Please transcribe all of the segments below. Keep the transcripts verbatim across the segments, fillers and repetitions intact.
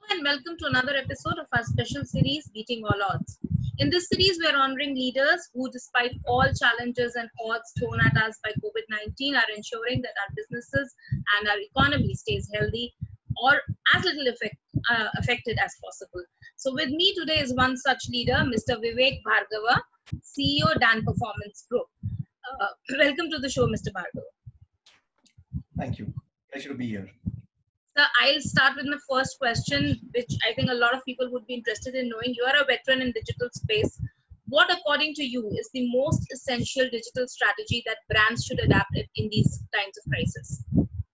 And welcome to another episode of our special series, Beating All Odds. In this series, we are honoring leaders who, despite all challenges and odds thrown at us by COVID nineteen, are ensuring that our businesses and our economy stays healthy or as little effect, uh, affected as possible. So with me today is one such leader, Mister Vivek Bhargava, C E O, Dan Performance Group. Uh, welcome to the show, Mister Bhargava. Thank you. Pleasure to be here. So I'll start with my first question, which I think a lot of people would be interested in knowing. You are a veteran in digital space. What, according to you, is the most essential digital strategy that brands should adapt in these times of crisis?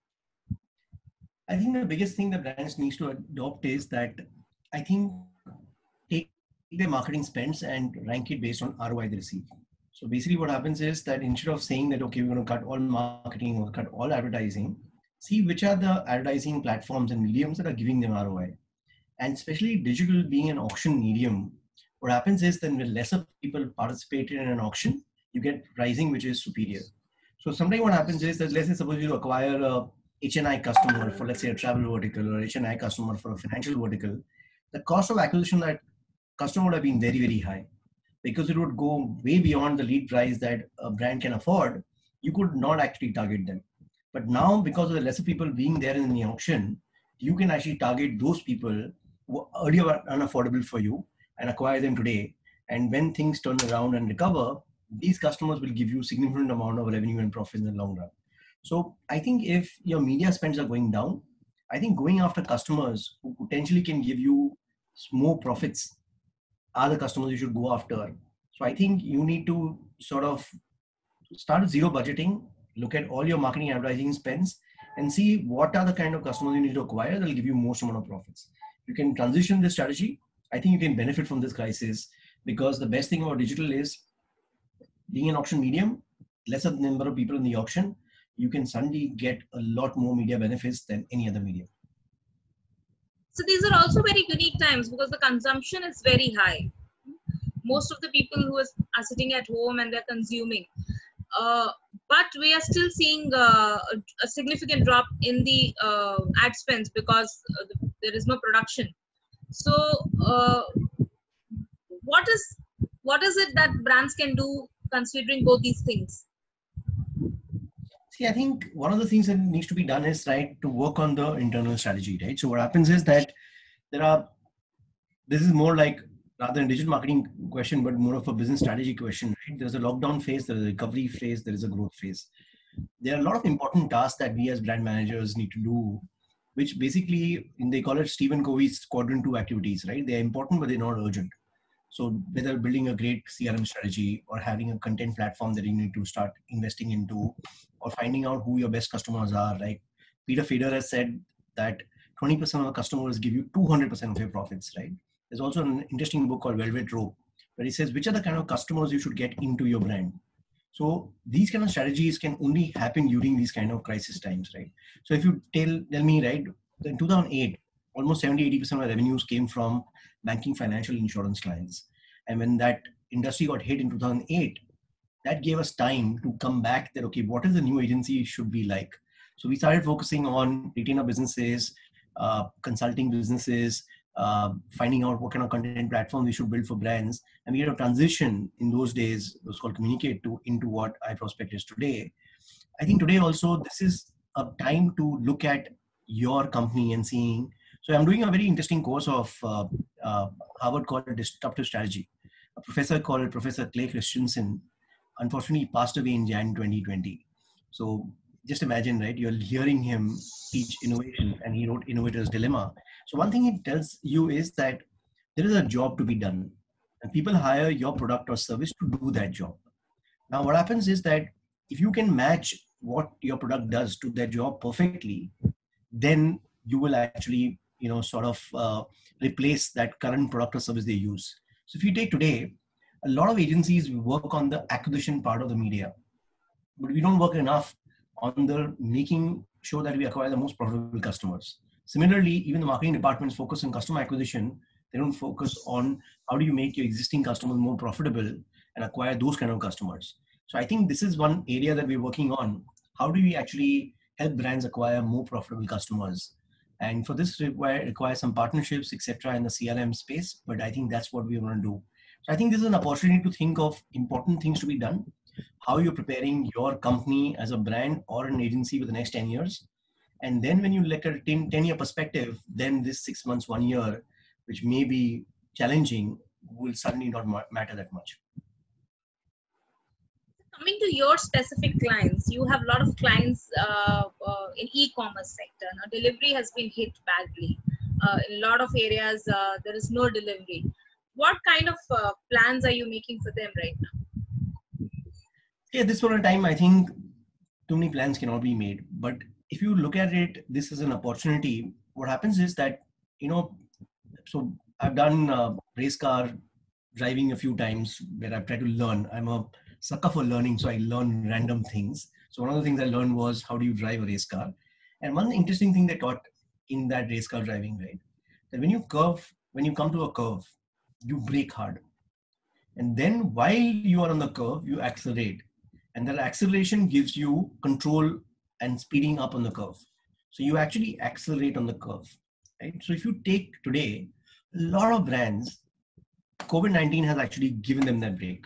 I think the biggest thing that brands need to adopt is that I think take their marketing spends and rank it based on R O I they receive. So basically what happens is that instead of saying that, okay, we're going to cut all marketing or cut all advertising, see which are the advertising platforms and mediums that are giving them R O I. And especially digital being an auction medium, what happens is that when lesser people participate in an auction, you get pricing which is superior. So sometimes what happens is that, let's say suppose you acquire a H N I customer for, let's say, a travel vertical, or H N I customer for a financial vertical, the cost of acquisition that customer would have been very, very high, because it would go way beyond the lead price that a brand can afford. You could not actually target them. But now, because of the lesser people being there in the auction, you can actually target those people who earlier were unaffordable for you and acquire them today. And when things turn around and recover, these customers will give you significant amount of revenue and profit in the long run. So I think if your media spends are going down, I think going after customers who potentially can give you more profits are the customers you should go after. So I think you need to sort of start with zero budgeting, look at all your marketing and advertising spends, and see what are the kind of customers you need to acquire that will give you most amount of profits. You can transition this strategy. I think you can benefit from this crisis, because the best thing about digital is being an auction medium, lesser number of people in the auction, you can suddenly get a lot more media benefits than any other medium. So these are also very unique times because the consumption is very high. Most of the people who are sitting at home and they're consuming. Uh, but we are still seeing uh, a significant drop in the uh, ad spends because uh, there is no production. So uh, what is what is it that brands can do considering both these things? See, I think one of the things that needs to be done is, right, to work on the internal strategy, right? So what happens is that there are, this is more like rather than a digital marketing question, but more of a business strategy question, right? There's a lockdown phase, there's a recovery phase, there is a growth phase. There are a lot of important tasks that we as brand managers need to do, which basically, they call it Stephen Covey's quadrant two activities, right? They're important, but they're not urgent. So whether building a great C R M strategy, or having a content platform that you need to start investing into, or finding out who your best customers are. Like Peter Fader has said that twenty percent of the customers give you two hundred percent of your profits, right? There's also an interesting book called Velvet Rope, where he says, which are the kind of customers you should get into your brand. So these kind of strategies can only happen during these kind of crisis times, right? So if you tell, tell me, right, in two thousand eight, almost seventy, eighty percent of revenues came from banking, financial, insurance clients. And when that industry got hit in two thousand eight, that gave us time to come back that, okay, what is the new agency should be like? So we started focusing on retainer businesses, uh, consulting businesses, uh, finding out what kind of content platform we should build for brands. And we had a transition in those days, it was called Communicate, to into what iProspect is today. I think today also, this is a time to look at your company and seeing. So I'm doing a very interesting course of uh, uh, Harvard called Disruptive Strategy. A professor called Professor Clay Christensen, unfortunately, passed away in January twenty twenty. So just imagine, right? You're hearing him teach innovation, and he wrote Innovator's Dilemma. So one thing he tells you is that there is a job to be done, and people hire your product or service to do that job. Now, what happens is that if you can match what your product does to that job perfectly, then you will actually, you know, sort of uh, replace that current product or service they use. So if you take today, a lot of agencies work on the acquisition part of the media, but we don't work enough on the making sure that we acquire the most profitable customers. Similarly, even the marketing departments focus on customer acquisition. They don't focus on how do you make your existing customers more profitable and acquire those kind of customers. So I think this is one area that we're working on. How do we actually help brands acquire more profitable customers? And for this require requires some partnerships, et cetera, in the C R M space. But I think that's what we want to do. So I think this is an opportunity to think of important things to be done, how you're preparing your company as a brand or an agency for the next ten years. And then when you look at a ten year perspective, then this six months, one year, which may be challenging, will suddenly not matter that much. Coming to your specific clients, you have a lot of clients uh, uh, in e-commerce sector. Now, delivery has been hit badly. Uh, in a lot of areas, uh, there is no delivery. What kind of uh, plans are you making for them right now? Yeah, this point of time, I think too many plans cannot be made. But if you look at it, this is an opportunity. What happens is that, you know, so I've done uh, race car driving a few times where I've tried to learn. I'm a sucker for learning, so I learn random things. So one of the things I learned was how do you drive a race car. And one interesting thing they taught in that race car driving, right, that when you curve, when you come to a curve, you brake hard. And then while you are on the curve, you accelerate. And that acceleration gives you control and speeding up on the curve. So you actually accelerate on the curve, right? So if you take today, a lot of brands, COVID nineteen has actually given them that break.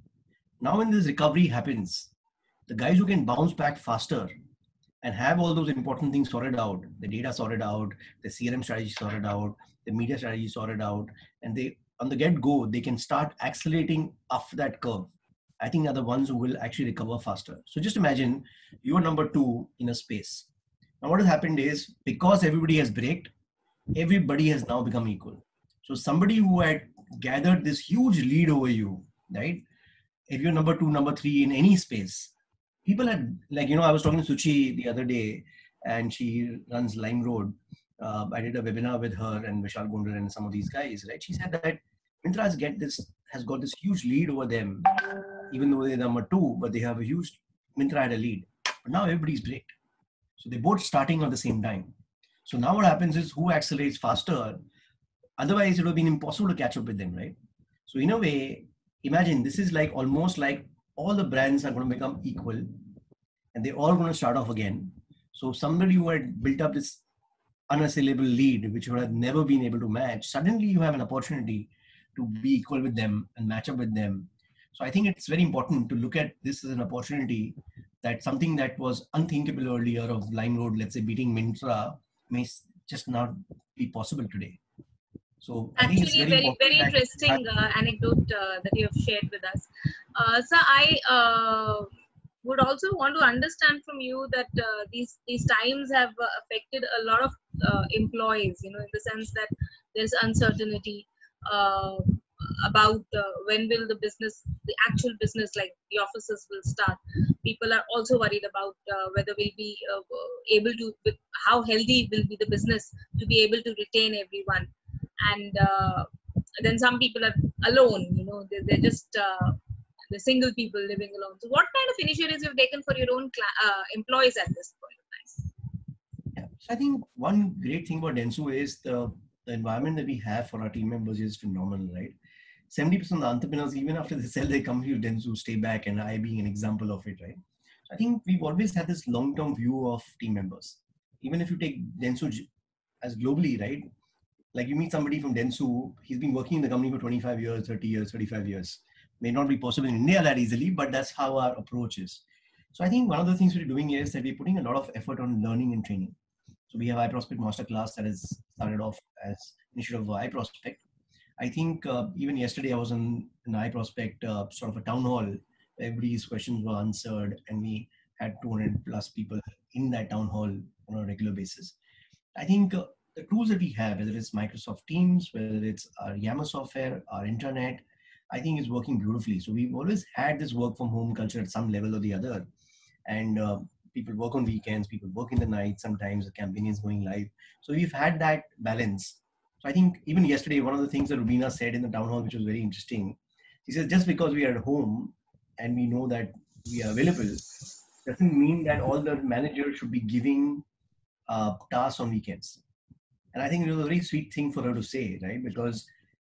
Now when this recovery happens, the guys who can bounce back faster and have all those important things sorted out, the data sorted out, the C R M strategy sorted out, the media strategy sorted out, and they on the get-go, they can start accelerating off that curve. I think are the ones who will actually recover faster. So just imagine you're number two in a space. Now what has happened is because everybody has braked, everybody has now become equal. So somebody who had gathered this huge lead over you, right? If you're number two, number three in any space, people had, like, you know, I was talking to Suchi the other day and she runs LimeRoad. Uh, I did a webinar with her and Vishal Gondar and some of these guys, right? She said that Myntra has, get this, has got this huge lead over them, even though they're number two, but they have a huge, Myntra had a lead. But now everybody's braked. So they're both starting at the same time. So now what happens is who accelerates faster? Otherwise, it would have been impossible to catch up with them, right? So in a way, imagine this is like almost like all the brands are going to become equal and they're all going to start off again. So somebody who had built up this unassailable lead, which would have never been able to match, suddenly you have an opportunity to be equal with them and match up with them. So I think it's very important to look at this as an opportunity that something that was unthinkable earlier of LimeRoad, let's say beating Myntra, may just not be possible today. So I Actually, think it's very, very, very interesting uh, anecdote uh, that you have shared with us. Uh, so I uh, would also want to understand from you that uh, these these times have uh, affected a lot of uh, employees. You know, in the sense that there's uncertainty uh, about uh, when will the business, the actual business, like the offices will start. People are also worried about uh, whether we'll be uh, able to, with how healthy will be the business to be able to retain everyone. And uh, then some people are alone, you know, they're, they're just uh, the single people living alone. So what kind of initiatives you've taken for your own uh, employees at this point of time? Yeah, so I think one great thing about Dentsu is the, the environment that we have for our team members is phenomenal, right? seventy percent of the entrepreneurs, even after they sell their company to Dentsu, stay back, and I being an example of it, right? So I think we've always had this long-term view of team members. Even if you take Dentsu as globally, right? Like you meet somebody from Dentsu, he's been working in the company for twenty-five years, thirty years, thirty-five years. May not be possible in India that easily, but that's how our approach is. So I think one of the things we're doing is that we're putting a lot of effort on learning and training. So we have iProspect Masterclass that has started off as initiative of iProspect. I think uh, even yesterday I was on an iProspect uh, sort of a town hall. Everybody's questions were answered and we had two hundred plus people in that town hall on a regular basis. I think uh, the tools that we have, whether it's Microsoft Teams, whether it's our Yammer software, our internet, I think is working beautifully. So we've always had this work from home culture at some level or the other. And uh, people work on weekends, people work in the night, sometimes the campaign is going live. So we've had that balance. So I think even yesterday, one of the things that Rubina said in the town hall, which was very interesting, she says, just because we are at home and we know that we are available, doesn't mean that all the managers should be giving uh, tasks on weekends. And I think it was a very sweet thing for her to say, right? Because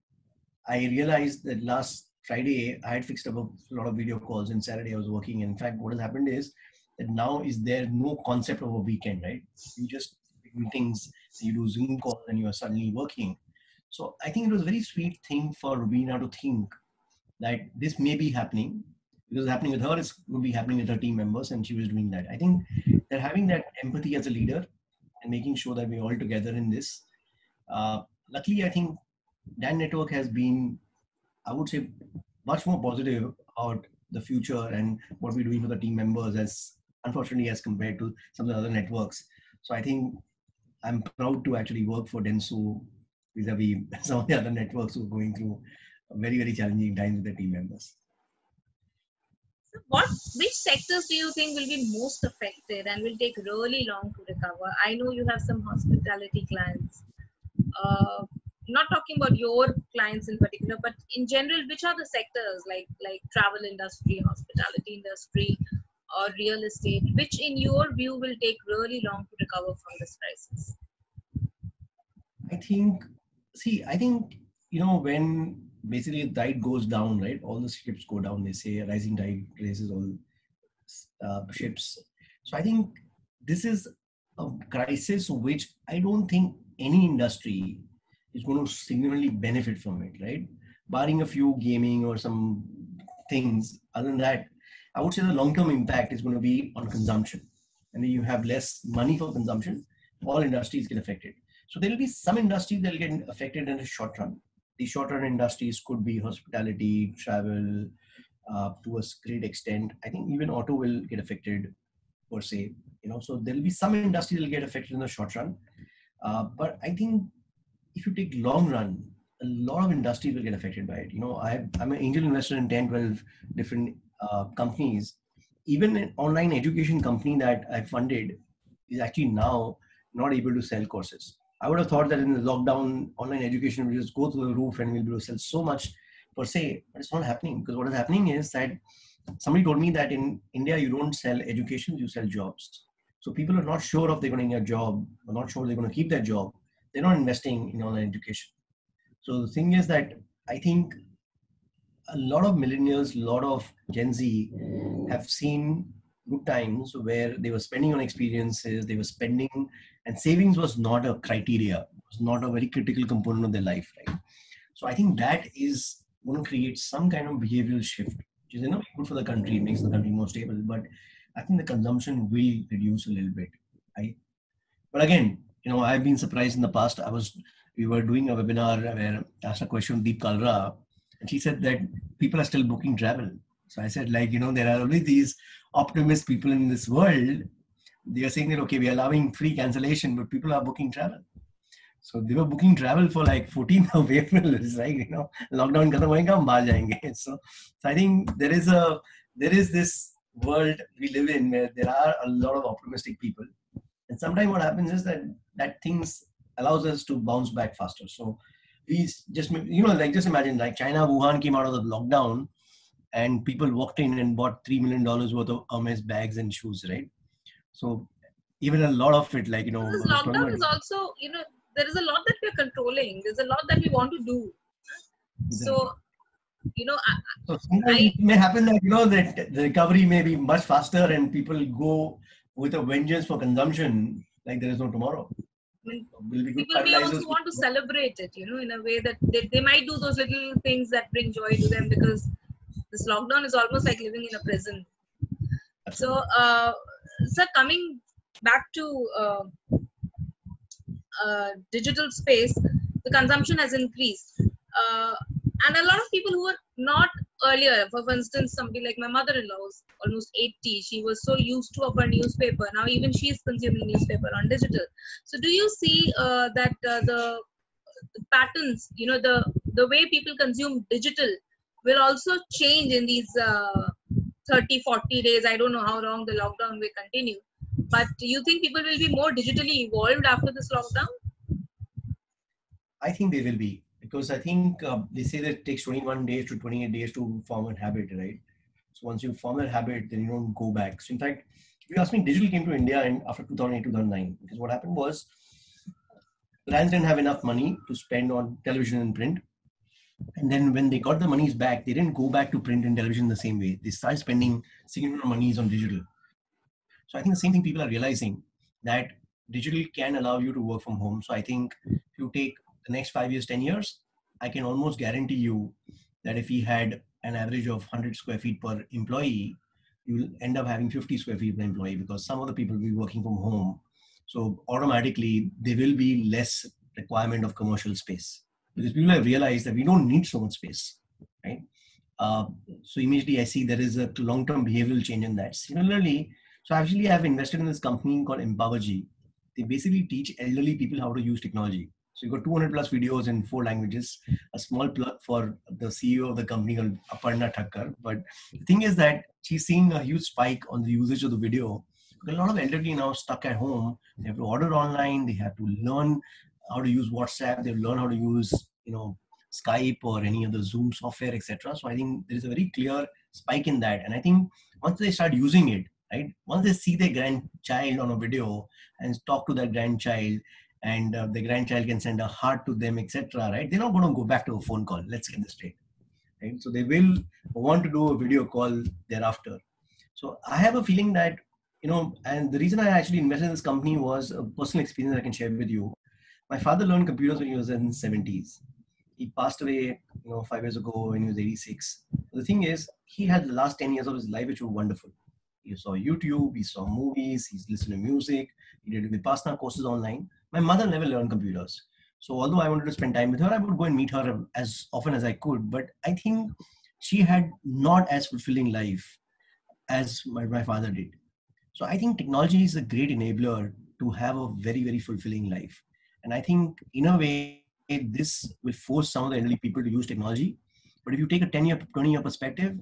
I realized that last Friday, I had fixed up a lot of video calls and Saturday I was working. And in fact, what has happened is that now is there no concept of a weekend, right? You just meetings, you do Zoom calls, and you are suddenly working. So I think it was a very sweet thing for Rubina to think that this may be happening. Because happening with her, it's would be happening with her team members, and she was doing that. I think that having that empathy as a leader and making sure that we're all together in this. Uh, luckily, I think Dan Network has been, I would say, much more positive about the future and what we're doing for the team members, as unfortunately as compared to some of the other networks. So I think I'm proud to actually work for Dentsu vis-a-vis some of the other networks who are going through very, very challenging times with their team members. So what, which sectors do you think will be most affected and will take really long to recover? I know you have some hospitality clients. Uh, not talking about your clients in particular, but in general, which are the sectors like like travel industry, hospitality industry, or real estate, which in your view will take really long to recover from this crisis? I think, see, I think, you know, when basically the tide goes down, right, all the ships go down, they say a rising tide raises all uh, ships. So I think this is a crisis which I don't think any industry is going to significantly benefit from it, right? Barring a few gaming or some things. Other than that, I would say the long-term impact is going to be on consumption. And you have less money for consumption, all industries get affected. So there will be some industries that will get affected in the short run. The short-run industries could be hospitality, travel, uh, to a great extent. I think even auto will get affected per se. You know, so there will be some industries that will get affected in the short run. Uh, but I think if you take long run, a lot of industries will get affected by it. You know, I, I'm an angel investor in ten, twelve different uh, companies. Even an online education company that I funded is actually now not able to sell courses. I would have thought that in the lockdown, online education will just go through the roof and we'll be able to sell so much per se, but it's not happening, because what is happening is that somebody told me that in India, you don't sell education, you sell jobs. So people are not sure if they're going to get a job, or not sure they're going to keep their job. They're not investing in online education. So the thing is that I think a lot of millennials, a lot of Gen Z have seen good times where they were spending on experiences, they were spending, and savings was not a criteria, it was not a very critical component of their life, right? So I think that is going to create some kind of behavioral shift, which is, you know, good for the country, makes the country more stable. But I think the consumption will reduce a little bit, right? But again, you know, I've been surprised in the past. I was, we were doing a webinar where I asked a question Deep Kalra, and she said that people are still booking travel. So I said, like, you know, there are always these optimist people in this world. They are saying that, okay, we are allowing free cancellation, but people are booking travel. So they were booking travel for like fourteenth of April. It's like, you know, lockdown khatam hoega, hum bahar jayenge. So, so I think there is a, there is this world we live in where there are a lot of optimistic people. And sometimes what happens is that that things allows us to bounce back faster. So we just, you know, like just imagine like China, Wuhan came out of the lockdown and people walked in and bought three million dollars worth of Hermes bags and shoes, right? So even a lot of it, like, you know. This lockdown is also, you know, there is a lot that we're controlling. There's a lot that we want to do. Exactly. So, you know, I, so sometimes I, it may happen that, you know, that the recovery may be much faster and people go with a vengeance for consumption like there is no tomorrow. I mean, people may also want to celebrate it, you know, in a way that they, they might do those little things that bring joy to them, because this lockdown is almost like living in a prison. So, uh, sir, coming back to uh, uh, digital space, the consumption has increased. Uh, and a lot of people who were not earlier, for instance, somebody like my mother-in-law was almost eighty. She was so used to of her newspaper. Now even she is consuming newspaper on digital. So do you see uh, that uh, the, the patterns, you know, the, the way people consume digital will also change in these uh, thirty, forty days? I don't know how long the lockdown will continue. But do you think people will be more digitally evolved after this lockdown? I think they will be. Because I think uh, they say that it takes twenty-one days to twenty-eight days to form a habit, right? So once you form a habit, then you don't go back. So in fact, if you ask me, digital came to India in after two thousand eight, two thousand nine. Because what happened was, brands didn't have enough money to spend on television and print. And then when they got the monies back, they didn't go back to print and television the same way. They started spending significant monies on digital. So I think the same thing people are realizing, that digital can allow you to work from home. So I think if you take the next five years, ten years, I can almost guarantee you that if we had an average of one hundred square feet per employee, you will end up having fifty square feet per employee, because some of the people will be working from home. So automatically there will be less requirement of commercial space, because people have realized that we don't need so much space, right? Uh, so immediately I see there is a long-term behavioral change in that. Similarly, so actually I've invested in this company called Empowergy. They basically teach elderly people how to use technology. So you've got two hundred plus videos in four languages. A small plug for the C E O of the company called Aparna Thakkar. But the thing is that she's seeing a huge spike on the usage of the video. A lot of elderly now stuck at home. They have to order online. They have to learn how to use WhatsApp. They learn how to use, you know, Skype or any other Zoom software, et cetera. So I think there is a very clear spike in that. And I think once they start using it, right, once they see their grandchild on a video and talk to their grandchild, and uh, the grandchild can send a heart to them, et cetera, right, they're not going to go back to a phone call. Let's get this straight. Right? So they will want to do a video call thereafter. So I have a feeling that, you know, and the reason I actually invested in this company was a personal experience I can share with you. My father learned computers when he was in the seventies. He passed away, you know, five years ago when he was eighty-six. The thing is, he had the last ten years of his life, which were wonderful. He saw YouTube, he saw movies, he's listened to music, he did Vipassana courses online. My mother never learned computers. So although I wanted to spend time with her, I would go and meet her as often as I could. But I think she had not as fulfilling life as my, my father did. So I think technology is a great enabler to have a very, very fulfilling life. And I think in a way, this will force some of the elderly people to use technology. But if you take a ten year, twenty year perspective,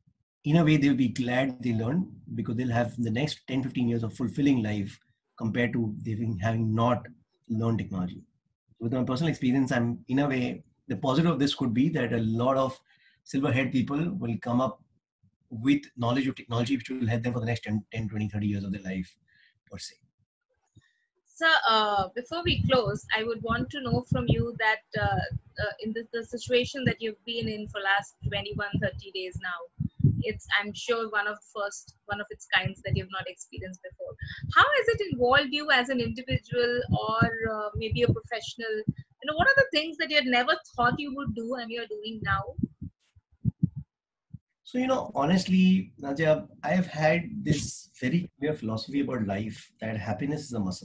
in a way, they'll be glad they learned, because they'll have the next ten, fifteen years of fulfilling life compared to having, having not learned technology. With my personal experience, I'm in a way, the positive of this could be that a lot of silver haired people will come up with knowledge of technology, which will help them for the next ten, ten, twenty, thirty years of their life, per se. So, uh, before we close, I would want to know from you that uh, uh, in the, the situation that you've been in for last twenty-one, thirty days now, it's, I'm sure, one of the first, one of its kinds that you've not experienced before. How has it involved you as an individual, or uh, maybe a professional? You know, what are the things that you had never thought you would do and you're doing now? So, you know, honestly, Nadia, I have had this very clear philosophy about life that happiness is a muscle,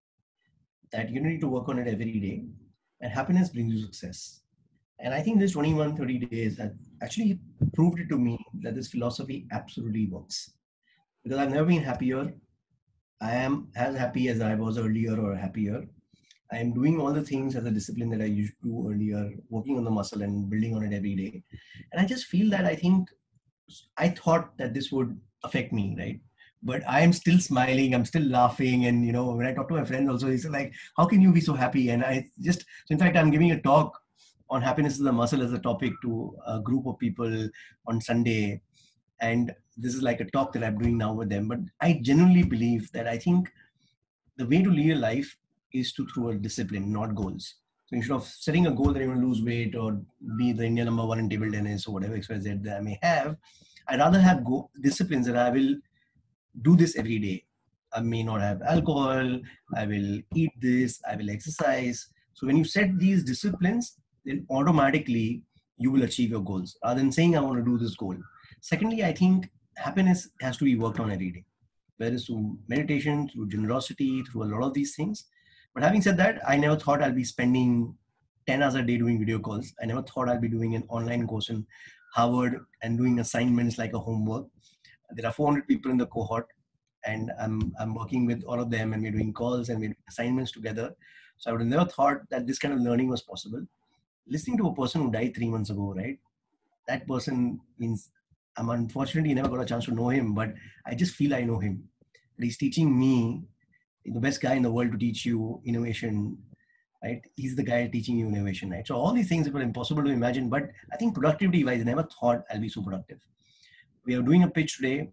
that you need to work on it every day, and happiness brings you success. And I think this twenty-one, thirty days have actually proved it to me that this philosophy absolutely works. Because I've never been happier. I am as happy as I was earlier, or happier. I am doing all the things as a discipline that I used to do earlier, working on the muscle and building on it every day. And I just feel that I think I thought that this would affect me, right? But I am still smiling, I'm still laughing. And, you know, when I talk to my friends also, he's like, how can you be so happy? And I just, so in fact, I'm giving a talk on happiness is a muscle as a topic to a group of people on Sunday. And this is like a talk that I'm doing now with them. But I genuinely believe that I think the way to lead a life is to through a discipline, not goals. So instead of setting a goal that you want to lose weight or be the India number one in table tennis or whatever X Y Z that I may have, I'd rather have go disciplines that I will do this every day. I may not have alcohol, I will eat this, I will exercise. So when you set these disciplines, then automatically you will achieve your goals rather than saying I want to do this goal. Secondly, I think happiness has to be worked on every day, whether it's through meditation, through generosity, through a lot of these things. But having said that, I never thought I'll be spending ten hours a day doing video calls. I never thought I'll be doing an online course in Harvard and doing assignments like a homework. There are four hundred people in the cohort, and I'm, I'm working with all of them, and we're doing calls and we're doing assignments together. So I would have never thought that this kind of learning was possible. Listening to a person who died three months ago, right? That person means I'm unfortunately never got a chance to know him, but I just feel I know him. He's teaching me, the best guy in the world to teach you innovation, right? He's the guy teaching you innovation, right? So all these things were impossible to imagine, but I think productivity wise, I never thought I'll be so productive. We are doing a pitch today.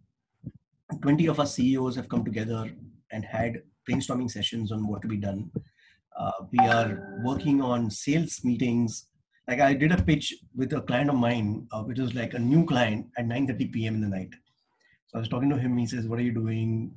twenty of our C E Os have come together and had brainstorming sessions on what to be done. Uh, we are working on sales meetings. Like I did a pitch with a client of mine, uh, which was like a new client at nine thirty p m in the night. So I was talking to him. He says, what are you doing?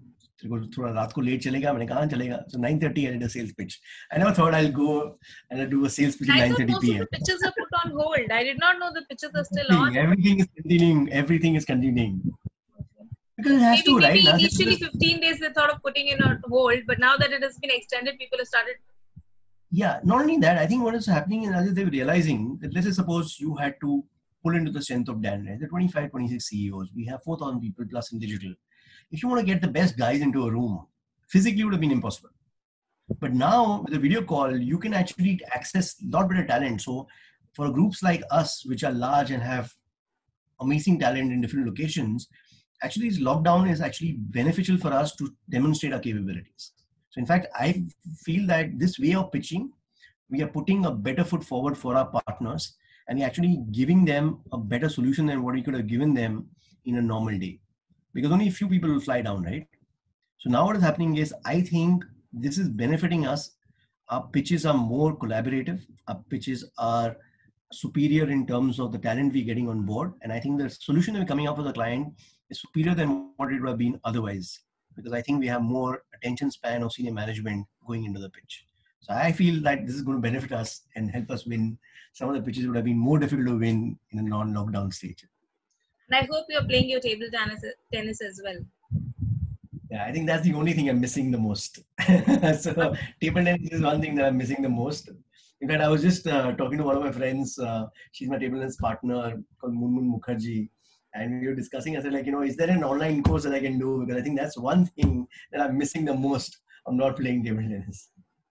थोड़ा रात को late चलेगा. मैंने कहा चलेगा. So nine thirty I did a sales pitch. I never thought I'll go and I'll do a sales pitch at I nine thought thirty most p of m. the pitches are put on hold. I did not know the pitches are still on. Everything is continuing. Everything is continuing. Because it has Maybe, to, maybe right? Now, initially fifteen days they thought of putting it on hold, but now that it has been extended, people have started. Yeah, not only that, I think what is happening is they were realizing that, let's say suppose you had to pull into the strength of Dan, right? The twenty-five, twenty-six C E Os, we have four thousand people plus in digital. If you want to get the best guys into a room, physically it would have been impossible. But now with a video call, you can actually access a lot better talent. So for groups like us, which are large and have amazing talent in different locations, actually this lockdown is actually beneficial for us to demonstrate our capabilities. So in fact, I feel that this way of pitching, we are putting a better foot forward for our partners and actually giving them a better solution than what we could have given them in a normal day. Because only a few people will fly down, right? So now what is happening is, I think this is benefiting us. Our pitches are more collaborative. Our pitches are superior in terms of the talent we're getting on board. And I think the solution that we're coming up with the client is superior than what it would have been otherwise. Because I think we have more attention span of senior management going into the pitch. So I feel that this is going to benefit us and help us win. Some of the pitches would have been more difficult to win in a non-lockdown stage. And I hope you're playing your table tennis, tennis as well. Yeah, I think that's the only thing I'm missing the most. So table tennis is one thing that I'm missing the most. In fact, I was just uh, talking to one of my friends. Uh, she's my table tennis partner called Munmun Mukherjee. And we were discussing, I said, like, you know, is there an online course that I can do? Because I think that's one thing that I'm missing the most. I'm not playing table tennis.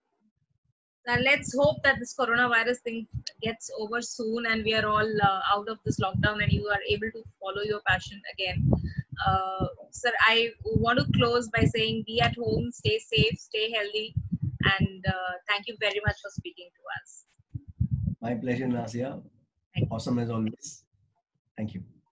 Now let's hope that this coronavirus thing gets over soon and we are all uh, out of this lockdown and you are able to follow your passion again. Uh, sir, I want to close by saying be at home, stay safe, stay healthy, and uh, thank you very much for speaking to us. My pleasure, Nasia. Awesome as always. Thank you.